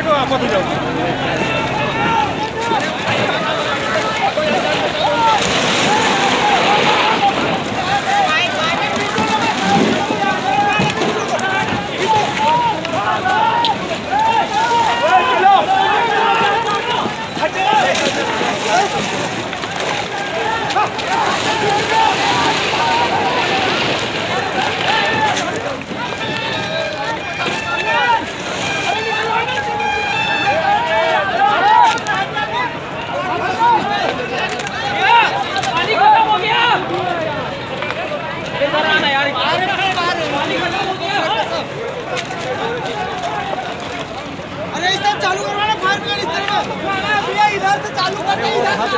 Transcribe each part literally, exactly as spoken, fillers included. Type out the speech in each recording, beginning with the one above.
बैठो आप मत जाओ। अरे इस तरफ चालू करवाना, फायर ब्रिगेड इस तरफ भैया, इधर से चालू करना, इधर से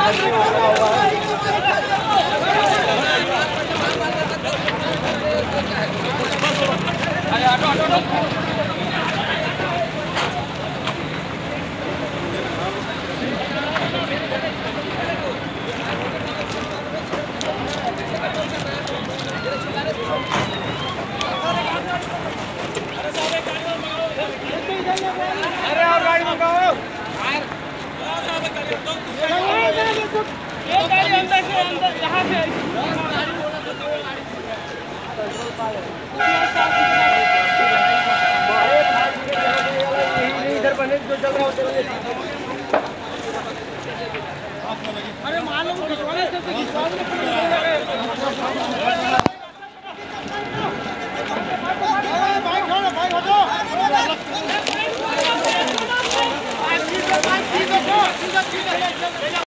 अरे ऑटो ऑटो ऑटो अरे और गाड़ी मंगाओ। ये गाड़ी अंदर से अंदर यहाँ से इधर बने जो चल रहा हो। अरे मालूम खिंचवाने से खिंचवा